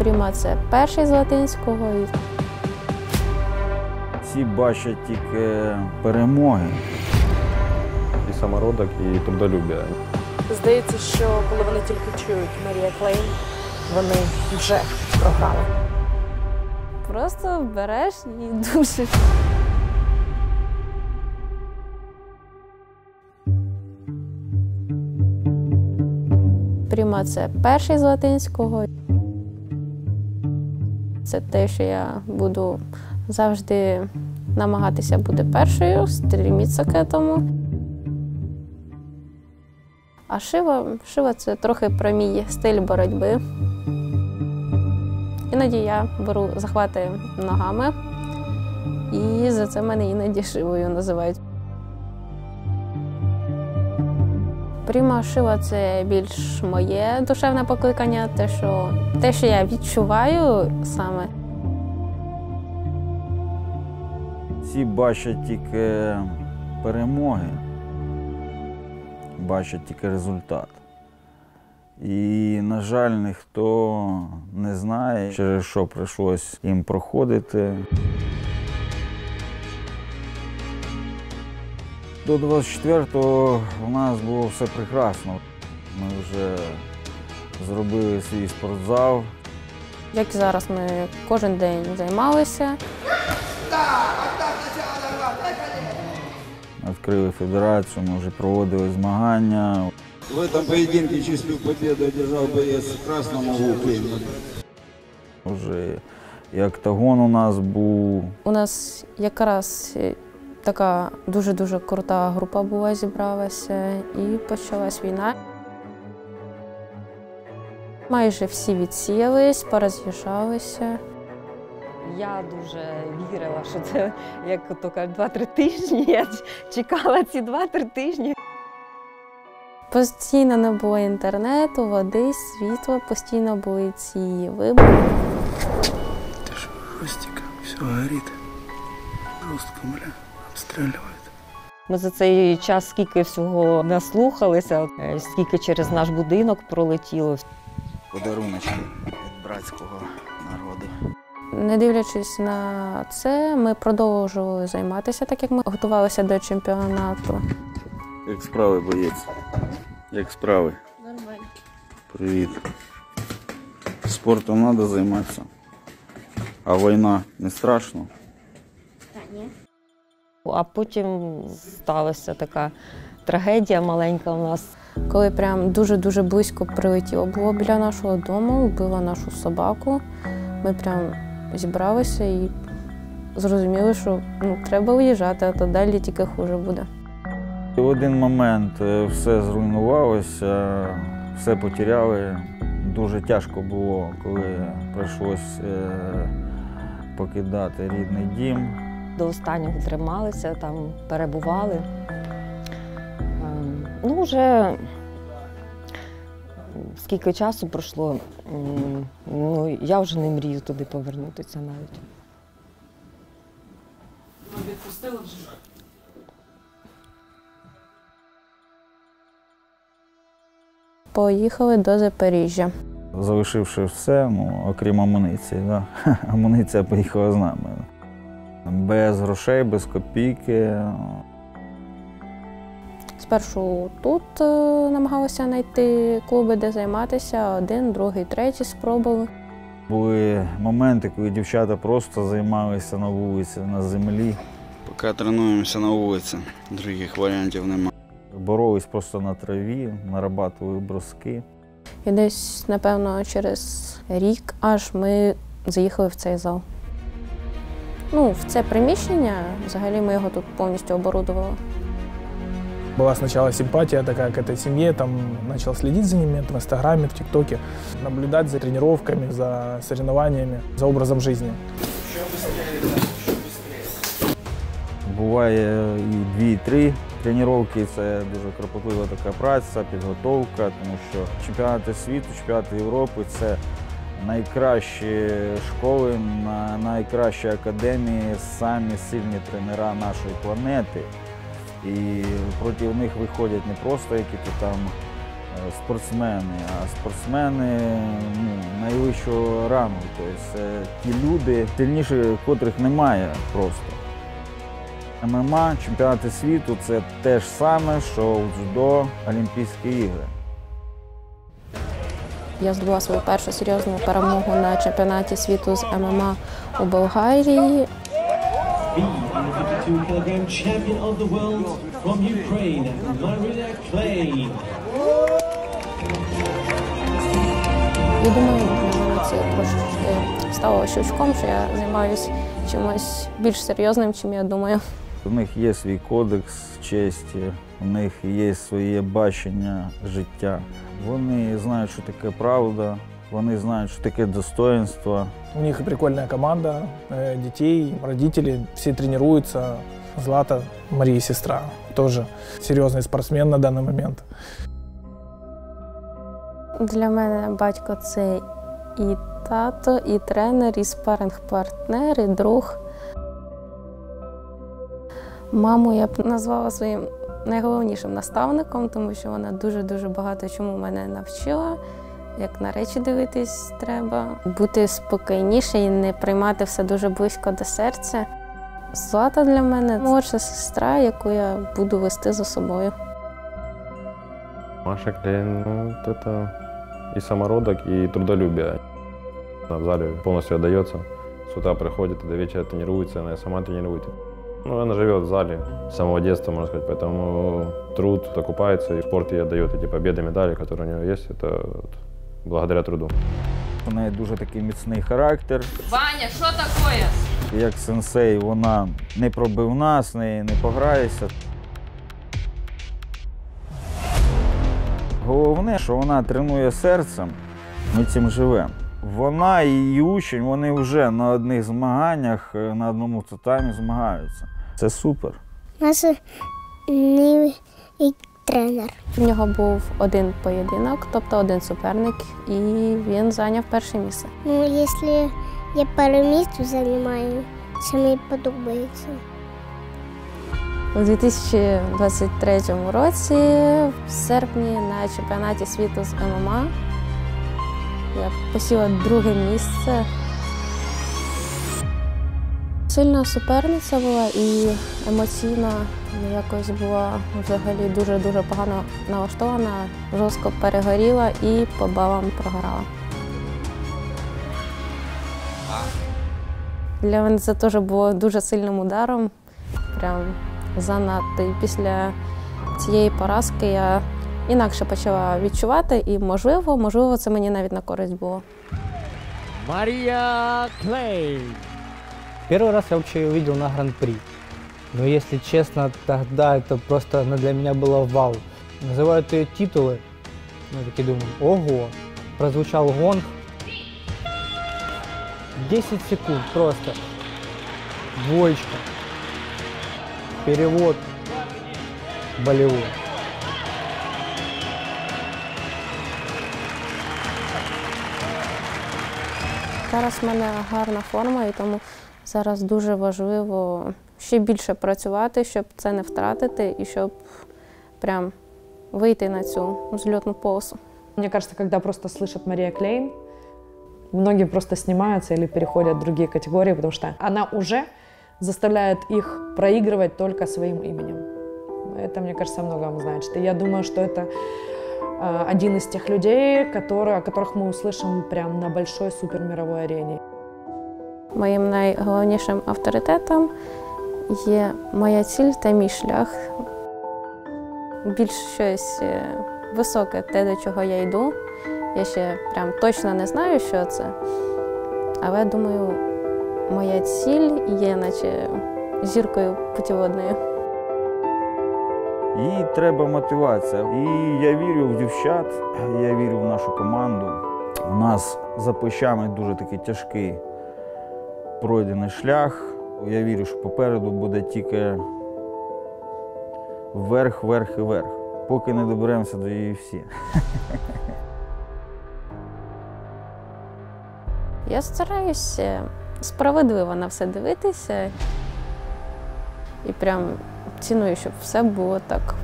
Пріма – це перший з латинського. Всі бачать тільки перемоги. І самородок, і трудолюбие. Здається, що коли вони тільки чують Марія Клейн, вони вже програли. Просто береш і душиш. Пріма – це перший з латинського. Це те, що я буду завжди намагатися бути першою, стремитися к этому. А шива – це трохи про мій стиль боротьби. Іноді я беру захвати ногами, і за це мене іноді шивою називають. Пріма шива – це більш моє душевне покликання, те, що я відчуваю саме. Всі бачать тільки перемоги, бачать тільки результат. І, на жаль, ніхто не знає, через що прийшлось їм проходити. До 24-го у нас було все прекрасно. Ми вже зробили свій спортзал. Як зараз ми кожен день займалися. Відкрили федерацію, ми вже проводили змагання. В этом поединке чистую победу одержал боец в красном углу. Вже і октагон у нас був. У нас якраз така дуже-дуже крута група була, зібралася, і почалась війна. Майже всі відсіялись, пороз'їжджалися. Я дуже вірила, що це, як то кажуть, 2-3 тижні. Я чекала ці 2-3 тижні. Постійно не було інтернету, води, світла, постійно були ці вибухи. Это же Ростика, все горит. Ростка, бля, обстреливают. Ми за цей час скільки всього наслухалися, скільки через наш будинок пролетіло. Подаруночки від братського народу. Не дивлячись на це, ми продовжували займатися, так як ми готувалися до чемпіонату. Як справи, боєць? Як справи? Нормально. Привіт. Спортом треба займатися. А війна не страшно? Та ні. А потім сталася така трагедія маленька у нас. Коли прям дуже-дуже близько прилетіло було біля нашого дому, вбило нашу собаку, ми прям зібралися і зрозуміли, що треба виїжджати, а то далі тільки хуже буде. І в один момент все зруйнувалося, все потеряли. Дуже тяжко було, коли прийшлось покидати рідний дім. До останнього трималися, там перебували. Вже скільки часу пройшло, я вже не мрію туди повернутися навіть. Відпустили вже? Поїхали до Запоріжжя. Залишивши все, окрім амуніції. Да? Амуніція поїхала з нами. Без грошей, без копійки. Спершу тут намагалися знайти клуби, де займатися. Один, другий, третій спробували. Були моменти, коли дівчата просто займалися на вулиці, на землі. Поки тренуємося на вулиці, других варіантів немає. Боролись просто на траві, нарабатували броски. І десь, напевно, через рік аж ми заїхали в цей зал. В це приміщення, взагалі ми його тут повністю оборудували. Была сначала симпатия такая к этой семье, там начал следить за ними в Инстаграме, в ТикТоке, наблюдать за тренировками, за соревнованиями, за образом жизни. Буває і 2-3 тренування, це дуже кропотлива така праця, підготовка, тому що чемпіонати світу, чемпіонати Європи – це найкращі школи, найкращі академії, самі сильні тренера нашої планети. І проти них виходять не просто які-то там спортсмени, а спортсмени найвищого рангу. Тобто це ті люди, сильніші, котрих немає просто. ММА, чемпіонати світу – це те ж саме, що у дзюдо Олімпійські ігри. Я здобула свою першу серйозну перемогу на чемпіонаті світу з ММА у Болгарії. The 52-kilogram champion of the world from Ukraine, Maria Klein. І думаю, для мене це трошки стало щелчком, що я займаюся чимось більш серйозним, чим я думаю. У них є свій кодекс честі, у них є своє бачення життя. Вони знають, що таке правда, вони знають, що таке достоинство. У них прикольная команда, детей, родители, все тренируются. Злата, Мария сестра, тоже серьезный спортсмен на данный момент. Для мене батько – це і тато, і тренер, і спаринг-партнер, і друг. Маму я б назвала своїм найголовнішим наставником, тому що вона дуже-дуже багато чому мене навчила. Як на речі дивитись треба, бути спокійніше і не приймати все дуже близько до серця. Злата для мене молодша сестра, яку я буду вести за собою. Маша Клейн, ну, это и самородок, и трудолюбие. Она в зале полностью отдается. С утра приходит и до вечера тренируется, она сама тренирует. Ну, она живет в зале с самого детства, можно сказать, поэтому труд окупается, и спорт ей отдает эти победы, медали, которые у нее есть, это вот благодаря труду. У неї дуже такий міцний характер. Ваня, що таке? Як сенсей, вона не пробивна, з нею не пограєшся. Головне, що вона тренує серцем, ми цим живемо. Вона і її учень, вони вже на одних змаганнях, на одному татамі змагаються. Це супер. Наш новий тренер. В нього був один поєдинок, тобто один суперник, і він зайняв перше місце. Ну, якщо я пару місць займаю, це мені подобається. У 2023 році, в серпні, на чемпіонаті світу з ММА, я посіла друге місце. Сильна суперниця була і емоційно якось була взагалі дуже-дуже погано налаштована, жорстко перегоріла і по балам програла. Для мене це теж було дуже сильним ударом, прям занадто. І після цієї поразки я інакше почала відчувати, і можливо, це мені навіть на користь було. Мария Клейн. Первый раз я вообще ее увидел на Гран-при. Но если честно, тогда это просто для меня было вау. Называют ее титулы. Я таки думаю, ого. Прозвучал гонг. 10 секунд просто. Двоечка. Перевод. Болевой. Зараз в мене гарна форма, і тому зараз дуже важливо ще більше працювати, щоб це не втратити і щоб прям выйти на цю взлетную полосу. Мне кажется, когда просто слышат Мария Клейн, многие просто снимаются или переходят в другие категории, потому что она уже заставляет их проигрывать только своим именем. Это, мне кажется, о многом значит. И я думаю, что это один из тех людей, о которых мы услышим прям на большой супермировой арене. Моїм найголовнішим авторитетом є моя ціль та мій шлях. Більш щось високе, те, до чого я йду. Я ще прям точно не знаю, що це. Але, думаю, моя ціль є наче зіркою путіводною. Їй треба мотивація. І я вірю в дівчат, я вірю в нашу команду. У нас за плечами дуже такий тяжкий пройдений шлях. Я вірю, що попереду буде тільки вверх, вверх і вверх, поки не доберемося до UFC. Я стараюся справедливо на все дивитися і прям ціную, щоб все було так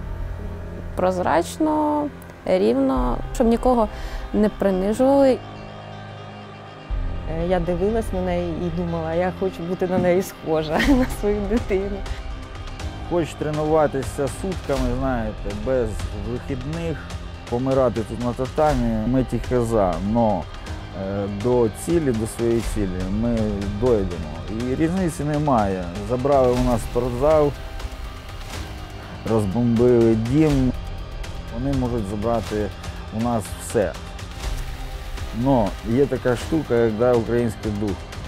прозрачно, рівно, щоб нікого не принижували. Я дивилась на неї і думала, я хочу бути на неї схожа, на свою дитину. Хоч тренуватися сутками, знаєте, без вихідних, помирати тут на татамі, ми тільки за. Но до цілі, до своєї цілі ми дойдемо. І різниці немає. Забрали у нас спортзал, розбомбили дім. Вони можуть забрати у нас все. Но є така штука, як український дух.